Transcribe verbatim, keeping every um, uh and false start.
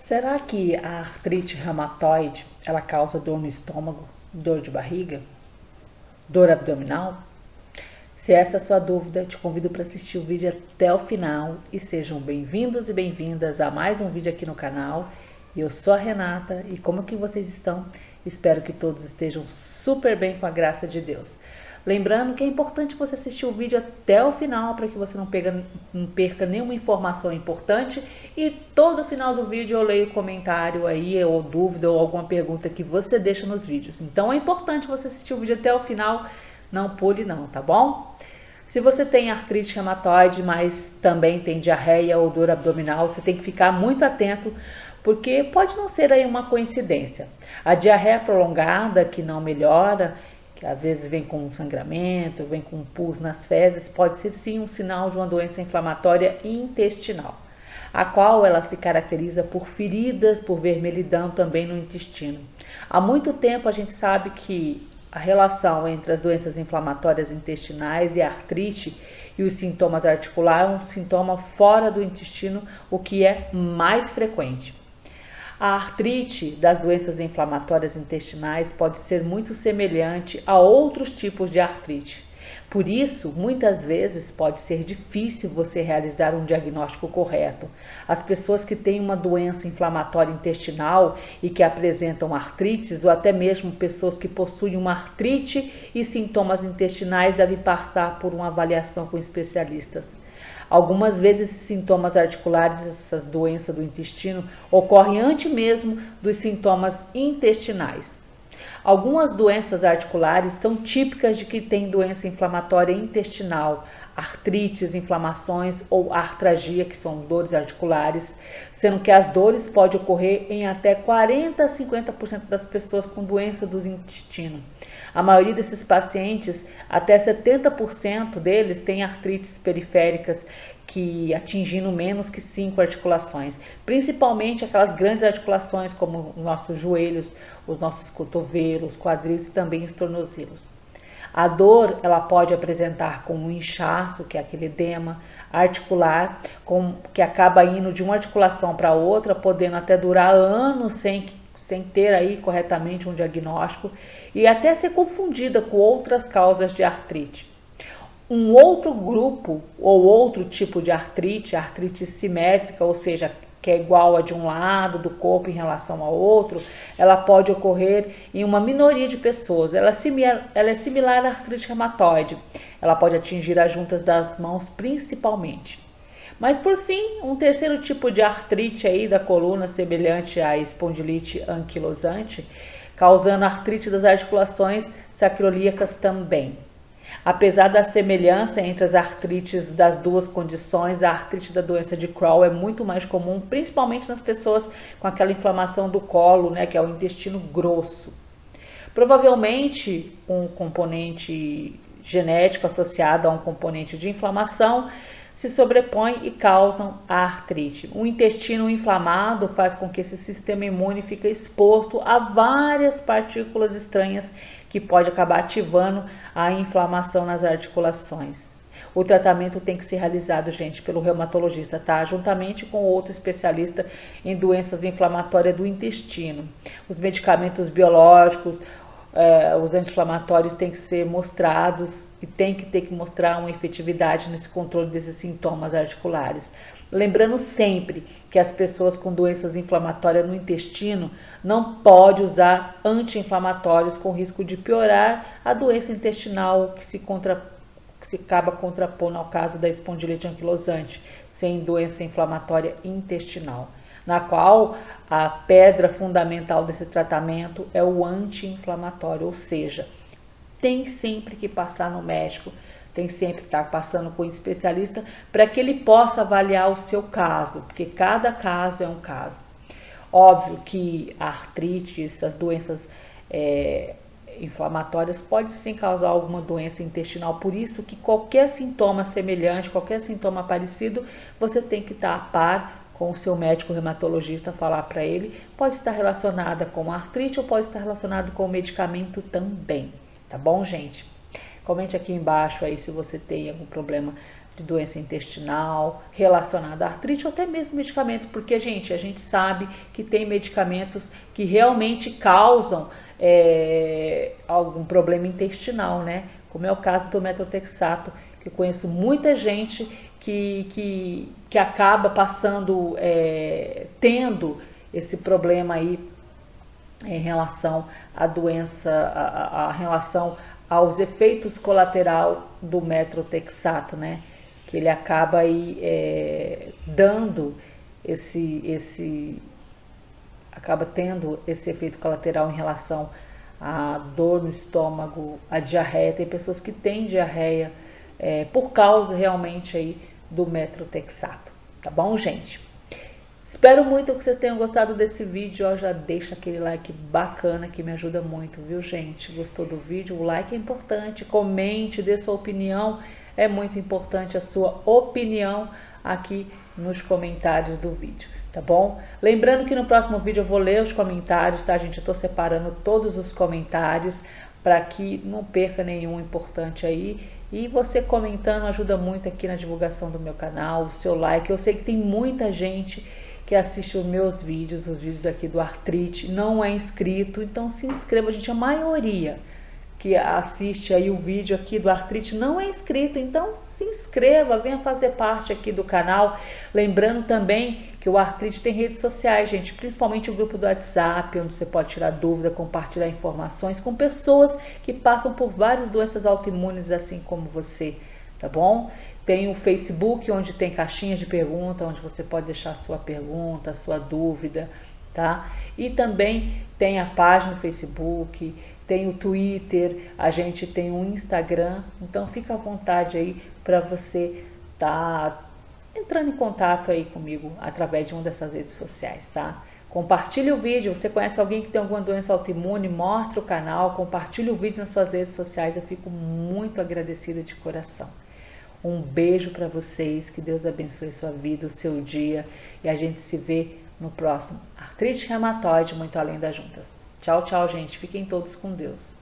Será que a artrite reumatoide, ela causa dor no estômago, dor de barriga, dor abdominal? Se essa é a sua dúvida, te convido para assistir o vídeo até o final e sejam bem-vindos e bem-vindas a mais um vídeo aqui no canal. Eu sou a Renata e como que vocês estão? Espero que todos estejam super bem com a graça de Deus. Lembrando que é importante você assistir o vídeo até o final para que você não, pega, não perca nenhuma informação importante, e todo final do vídeo eu leio comentário aí, ou dúvida, ou alguma pergunta que você deixa nos vídeos. Então é importante você assistir o vídeo até o final, não pule não, tá bom? Se você tem artrite reumatoide, mas também tem diarreia ou dor abdominal, você tem que ficar muito atento, porque pode não ser aí uma coincidência. A diarreia prolongada que não melhora, que às vezes vem com sangramento, vem com pus nas fezes, pode ser sim um sinal de uma doença inflamatória intestinal, a qual ela se caracteriza por feridas, por vermelhidão também no intestino. Há muito tempo a gente sabe que a relação entre as doenças inflamatórias intestinais e a artrite e os sintomas articulares é um sintoma fora do intestino, o que é mais frequente. A artrite das doenças inflamatórias intestinais pode ser muito semelhante a outros tipos de artrite. Por isso, muitas vezes pode ser difícil você realizar um diagnóstico correto. As pessoas que têm uma doença inflamatória intestinal e que apresentam artrites, ou até mesmo pessoas que possuem uma artrite e sintomas intestinais, devem passar por uma avaliação com especialistas. Algumas vezes esses sintomas articulares, essas doenças do intestino, ocorrem antes mesmo dos sintomas intestinais. Algumas doenças articulares são típicas de quem tem doença inflamatória intestinal, artrites, inflamações ou artralgia, que são dores articulares, sendo que as dores podem ocorrer em até quarenta a cinquenta por cento das pessoas com doença do intestino. A maioria desses pacientes, até setenta por cento deles, têm artrites periféricas, que atingindo menos que cinco articulações, principalmente aquelas grandes articulações como os nossos joelhos, os nossos cotovelos, quadris e também os tornozelos. A dor, ela pode apresentar como um inchaço, que é aquele edema articular, com, que acaba indo de uma articulação para outra, podendo até durar anos sem, sem ter aí corretamente um diagnóstico e até ser confundida com outras causas de artrite. Um outro grupo ou outro tipo de artrite, artrite simétrica, ou seja, que é igual a de um lado do corpo em relação ao outro, ela pode ocorrer em uma minoria de pessoas. Ela é similar, ela é similar à artrite reumatoide. Ela pode atingir as juntas das mãos principalmente. Mas por fim, um terceiro tipo de artrite aí da coluna, semelhante à espondilite anquilosante, causando artrite das articulações sacroiliacas também. Apesar da semelhança entre as artrites das duas condições, a artrite da doença de Crohn é muito mais comum, principalmente nas pessoas com aquela inflamação do colo, né, que é o intestino grosso. Provavelmente um componente genético associado a um componente de inflamação se sobrepõe e causam a artrite. O intestino inflamado faz com que esse sistema imune fique exposto a várias partículas estranhas que pode acabar ativando a inflamação nas articulações. O tratamento tem que ser realizado, gente, pelo reumatologista, tá? Juntamente com outro especialista em doenças inflamatórias do intestino. Os medicamentos biológicos, eh, os anti-inflamatórios têm que ser mostrados e tem que ter que mostrar uma efetividade nesse controle desses sintomas articulares. Lembrando sempre que as pessoas com doenças inflamatórias no intestino não podem usar anti-inflamatórios com risco de piorar a doença intestinal que se, contra, que se acaba contrapondo ao caso da espondilite anquilosante, sem doença inflamatória intestinal, na qual a pedra fundamental desse tratamento é o anti-inflamatório, ou seja, tem sempre que passar no médico, tem sempre que estar passando com um especialista para que ele possa avaliar o seu caso, porque cada caso é um caso. Óbvio que a artrite, essas doenças é, inflamatórias pode sim causar alguma doença intestinal, por isso que qualquer sintoma semelhante, qualquer sintoma parecido, você tem que estar a par com o seu médico reumatologista, falar para ele, pode estar relacionada com a artrite ou pode estar relacionado com o medicamento também, tá bom, gente? Comente aqui embaixo aí se você tem algum problema de doença intestinal relacionada à artrite ou até mesmo medicamentos, porque, gente, a gente sabe que tem medicamentos que realmente causam é, algum problema intestinal, né? Como é o caso do metotrexato, que eu conheço muita gente que, que, que acaba passando, é, tendo esse problema aí em relação à doença, a, a relação aos efeitos colaterais do metotrexato, né? Que ele acaba aí é, dando esse, esse, acaba tendo esse efeito colateral em relação à dor no estômago, à diarreia. Tem pessoas que têm diarreia é, por causa realmente aí do metotrexato, tá bom, gente? Espero muito que vocês tenham gostado desse vídeo, ó, já deixa aquele like bacana que me ajuda muito, viu, gente? Gostou do vídeo? O like é importante, comente, dê sua opinião, é muito importante a sua opinião aqui nos comentários do vídeo, tá bom? Lembrando que no próximo vídeo eu vou ler os comentários, tá, gente? Eu tô separando todos os comentários para que não perca nenhum importante aí. E você comentando ajuda muito aqui na divulgação do meu canal, o seu like. Eu sei que tem muita gente que assiste os meus vídeos, os vídeos aqui do Artrite, não é inscrito, então se inscreva, gente. A maioria que assiste aí o vídeo aqui do Artrite não é inscrito, então se inscreva, venha fazer parte aqui do canal. Lembrando também que o Artrite tem redes sociais, gente, principalmente o grupo do WhatsApp, onde você pode tirar dúvida, compartilhar informações com pessoas que passam por várias doenças autoimunes, assim como você, tá bom? Tem o Facebook, onde tem caixinhas de pergunta, onde você pode deixar a sua pergunta, a sua dúvida, tá? E também tem a página no Facebook, tem o Twitter, a gente tem o Instagram, então fica à vontade aí para você tá entrando em contato aí comigo através de uma dessas redes sociais, tá? Compartilhe o vídeo, você conhece alguém que tem alguma doença autoimune, mostre o canal, compartilhe o vídeo nas suas redes sociais, eu fico muito agradecida de coração. Um beijo para vocês, que Deus abençoe sua vida, o seu dia, e a gente se vê no próximo Artrite Reumatoide, muito além das juntas. Tchau, tchau, gente. Fiquem todos com Deus.